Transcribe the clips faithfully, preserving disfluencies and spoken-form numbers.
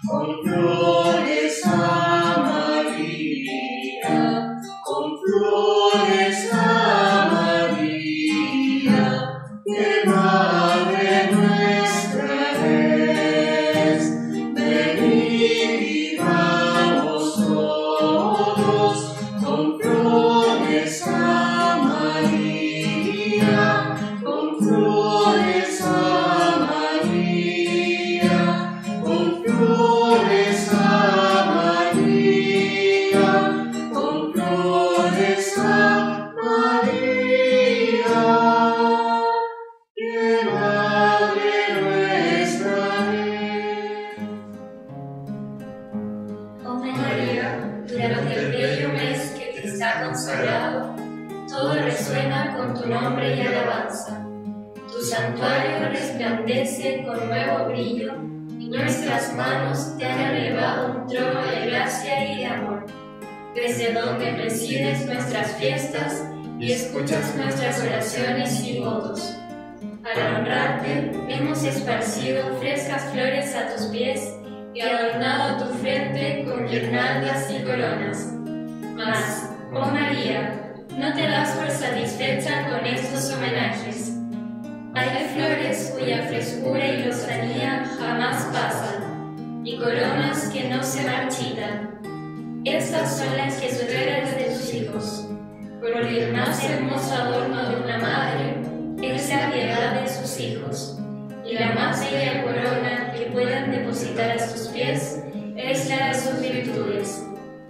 con flores a María, con flores a María, que Madre nuestra es. Venid y vamos todos, con flores a María, con flores a María, con flores a María, con flores a María, que Madre nuestra es. Oh María, durante el bello mes que te está consagrado, todo resuena con tu nombre y alabanza. Tu santuario resplandece con nuevo brillo, y nuestras manos te han elevado un trono de gracia y de amor, desde donde presides nuestras fiestas y escuchas nuestras oraciones y votos. Para honrarte, hemos esparcido frescas flores a tus pies y adornado tu frente con guirnaldas y coronas. Mas, oh María, no te das por satisfecha con estos homenajes. Hay flores cuya frescura y lozanía jamás pasan, y coronas que no se marchitan. Estas son las que superan de tus hijos, porque el más hermoso adorno de una madre es la piedad de sus hijos, y la más bella corona que puedan depositar a sus pies es la de sus virtudes.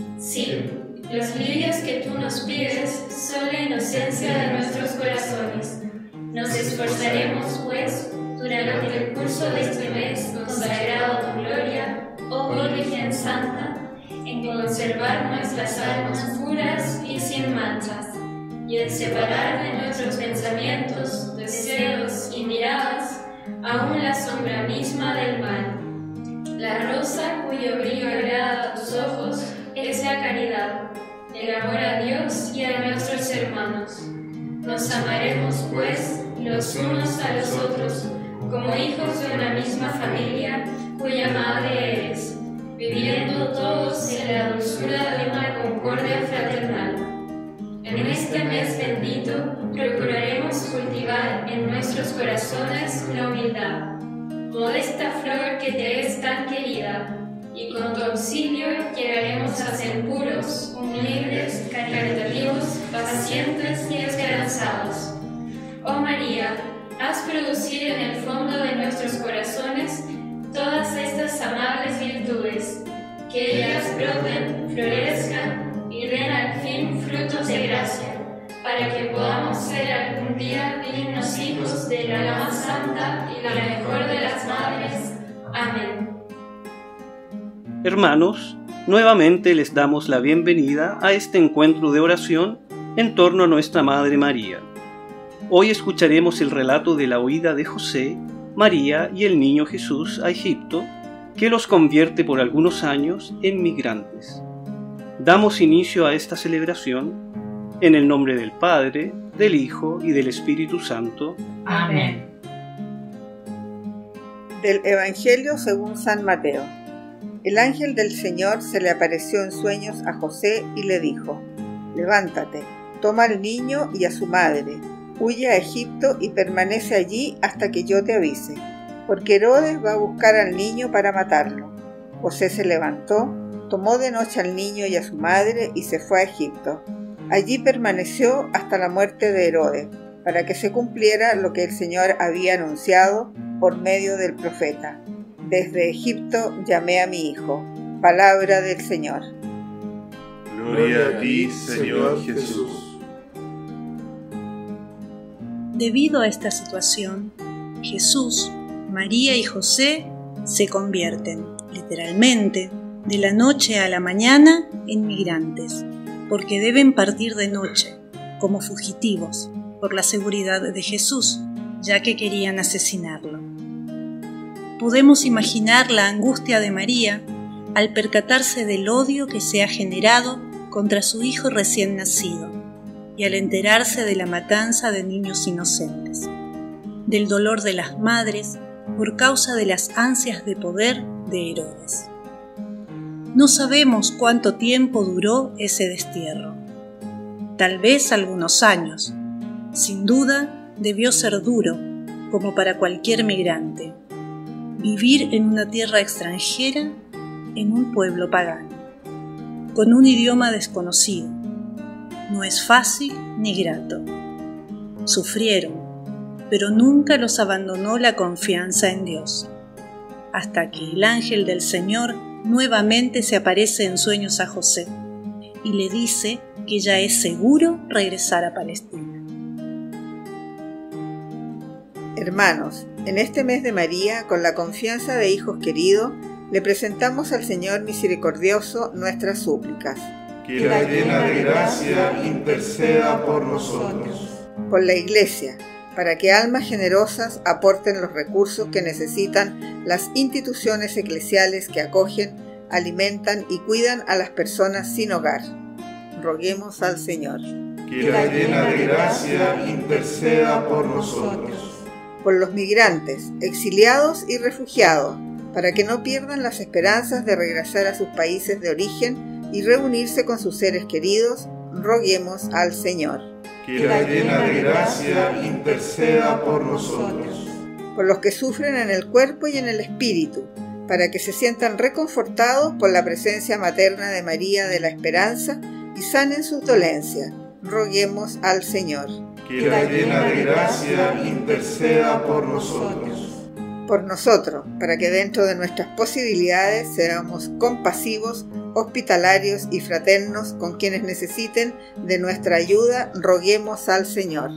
Sí, los lirios que tú nos pides son la inocencia de nuestros corazones. Nos esforzaremos, pues, durante el curso de este mes consagrado a tu gloria, oh Virgen Santa, en conservar nuestras almas puras y sin manchas, y en separar de nuestros pensamientos, deseos y miradas aún la sombra misma del mal. La rosa cuyo brillo agrada a tus ojos es la caridad, el amor a Dios y a nuestros hermanos. Nos amaremos, pues, los unos a los otros, como hijos de una misma familia, cuya madre eres, viviendo todos en la dulzura de una concordia fraternal. En este mes bendito procuraremos cultivar en nuestros corazones la humildad, modesta flor que te es tan querida, y con tu auxilio llegaremos a ser puros, humildes, caritativos, pacientes y esperanzados. Oh María, haz producir en el fondo de nuestros corazones todas estas amables virtudes, que ellas broten, florezcan y den al fin frutos de gracia, para que podamos ser algún día dignos hijos de la más santa y la mejor de las madres. Amén. Hermanos, nuevamente les damos la bienvenida a este encuentro de oración en torno a nuestra Madre María. Hoy escucharemos el relato de la huida de José, María y el niño Jesús a Egipto, que los convierte por algunos años en migrantes. Damos inicio a esta celebración en el nombre del Padre, del Hijo y del Espíritu Santo. Amén. Del Evangelio según San Mateo. El ángel del Señor se le apareció en sueños a José y le dijo: levántate, toma al niño y a su madre, huye a Egipto y permanece allí hasta que yo te avise, porque Herodes va a buscar al niño para matarlo. José se levantó, tomó de noche al niño y a su madre y se fue a Egipto. Allí permaneció hasta la muerte de Herodes, para que se cumpliera lo que el Señor había anunciado por medio del profeta: desde Egipto llamé a mi hijo. Palabra del Señor. Gloria a ti, Señor Jesús. Debido a esta situación, Jesús, María y José se convierten, literalmente, de la noche a la mañana en migrantes, porque deben partir de noche, como fugitivos, por la seguridad de Jesús, ya que querían asesinarlo. Podemos imaginar la angustia de María al percatarse del odio que se ha generado contra su hijo recién nacido y al enterarse de la matanza de niños inocentes, del dolor de las madres por causa de las ansias de poder de Herodes. No sabemos cuánto tiempo duró ese destierro. Tal vez algunos años. Sin duda, debió ser duro, como para cualquier migrante. Vivir en una tierra extranjera, en un pueblo pagano, con un idioma desconocido. No es fácil ni grato. Sufrieron, pero nunca los abandonó la confianza en Dios, hasta que el ángel del Señor nuevamente se aparece en sueños a José y le dice que ya es seguro regresar a Palestina. Hermanos, en este mes de María, con la confianza de hijos queridos, le presentamos al Señor misericordioso nuestras súplicas. Que la llena de gracia interceda por nosotros. Por la Iglesia, para que almas generosas aporten los recursos que necesitan las instituciones eclesiales que acogen, alimentan y cuidan a las personas sin hogar. Roguemos al Señor. Que la llena de gracia interceda por nosotros. Por los migrantes, exiliados y refugiados, para que no pierdan las esperanzas de regresar a sus países de origen y reunirse con sus seres queridos, roguemos al Señor. Que la llena de gracia interceda por nosotros. Por los que sufren en el cuerpo y en el espíritu, para que se sientan reconfortados por la presencia materna de María de la Esperanza y sanen sus dolencias, roguemos al Señor. Que la llena de gracia interceda por nosotros. Por nosotros, para que dentro de nuestras posibilidades seamos compasivos, hospitalarios y fraternos con quienes necesiten de nuestra ayuda, roguemos al Señor.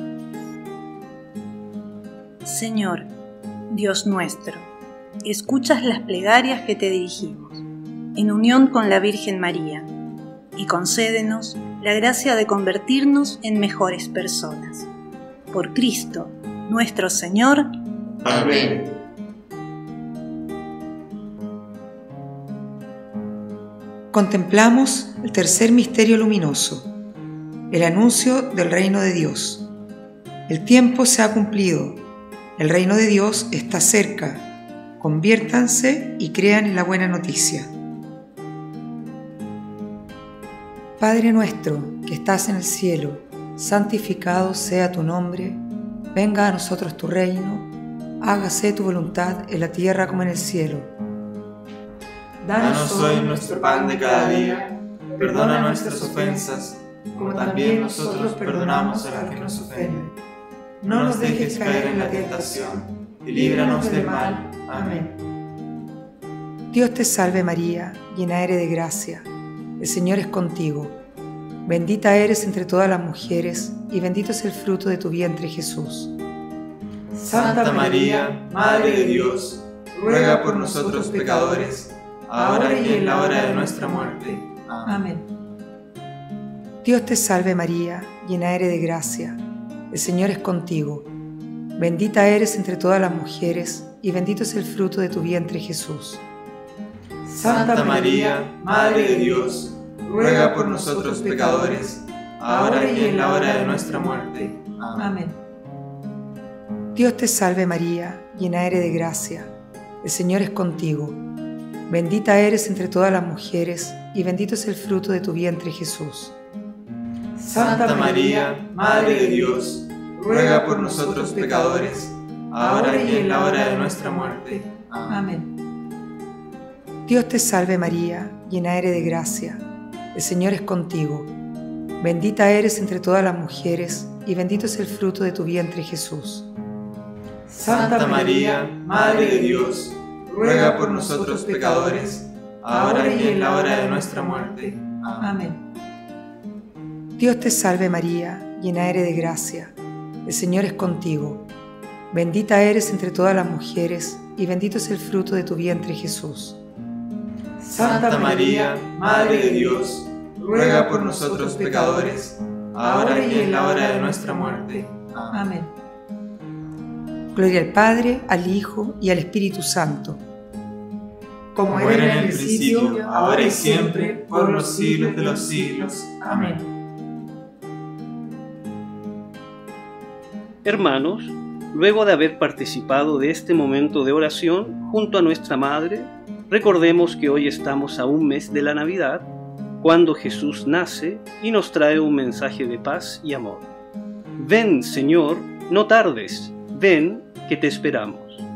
Señor, Dios nuestro, escuchas las plegarias que te dirigimos, en unión con la Virgen María, y concédenos la gracia de convertirnos en mejores personas. Por Cristo, nuestro Señor. Amén. Contemplamos el tercer misterio luminoso, el anuncio del reino de Dios. El tiempo se ha cumplido, el reino de Dios está cerca. Conviértanse y crean en la buena noticia. Padre nuestro que estás en el cielo, santificado sea tu nombre, venga a nosotros tu reino, hágase tu voluntad en la tierra como en el cielo. Danos hoy nuestro pan de cada día, perdona nuestras ofensas, como también nosotros perdonamos a los que nos ofenden. No nos dejes caer en la tentación, y líbranos del mal. Amén. Dios te salve María, llena eres de gracia, el Señor es contigo. Bendita eres entre todas las mujeres, y bendito es el fruto de tu vientre Jesús. Santa María, Madre de Dios, ruega por nosotros pecadores, ahora y en la hora de nuestra muerte. Amén. Dios te salve María, llena eres de gracia, el Señor es contigo. Bendita eres entre todas las mujeres, y bendito es el fruto de tu vientre Jesús. Santa María, Madre de Dios, ruega por nosotros pecadores, ahora y en la hora de nuestra muerte. Amén. Dios te salve María, llena eres de gracia, el Señor es contigo. Bendita eres entre todas las mujeres, y bendito es el fruto de tu vientre Jesús. Santa María, Madre de Dios, ruega por nosotros pecadores, ahora y en la hora de nuestra muerte. Amén. Dios te salve María, llena eres de gracia, el Señor es contigo. Bendita eres entre todas las mujeres, y bendito es el fruto de tu vientre Jesús. Santa María, Madre de Dios, ruega por nosotros pecadores, ahora y en la hora de nuestra muerte. Amén. Dios te salve María, llena eres de gracia, el Señor es contigo. Bendita eres entre todas las mujeres, y bendito es el fruto de tu vientre Jesús. Santa María, Madre de Dios, ruega por nosotros pecadores, ahora y en la hora de nuestra muerte. Amén. Gloria al Padre, al Hijo y al Espíritu Santo. Como era en el principio, ahora y siempre, por los siglos de los siglos. Amén. Hermanos, luego de haber participado de este momento de oración junto a nuestra Madre, Recordemos que hoy estamos a un mes de la Navidad, cuando Jesús nace y nos trae un mensaje de paz y amor. Ven, Señor, no tardes, ven, que te esperamos.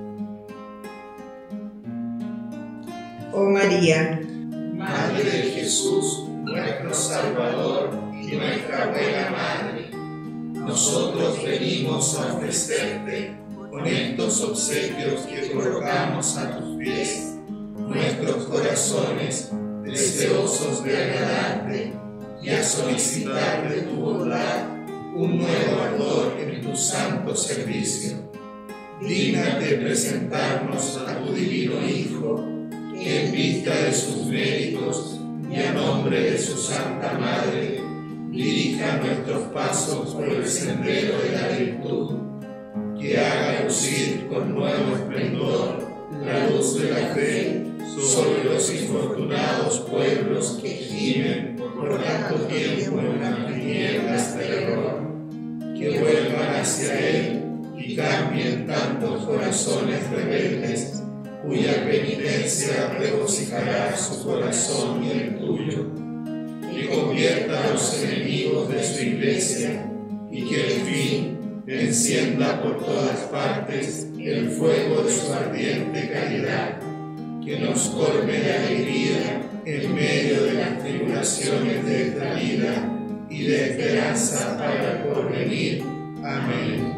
Oh María, Madre de Jesús, nuestro Salvador y nuestra buena Madre, nosotros venimos a ofrecerte con estos obsequios que colocamos a tus pies, nuestros corazones deseosos de agradarte y a solicitar de tu bondad un nuevo ardor en tu santo servicio. Dígnate presentarnos a tu divino Hijo, que en vista de sus méritos y a nombre de su Santa Madre, dirija nuestros pasos por el sendero de la virtud, que haga lucir con nuevo esplendor la luz de la fe sobre los infortunados pueblos que gimen por tanto tiempo en las tinieblas del error, que vuelvan hacia Él y cambien tantos corazones rebeldes, cuya penitencia regocijará su corazón y el tuyo, que convierta a los enemigos de su iglesia y que el fin encienda por todas partes el fuego de su ardiente caridad, que nos colme de alegría en medio de las tribulaciones de esta vida y de esperanza para el porvenir. Amén.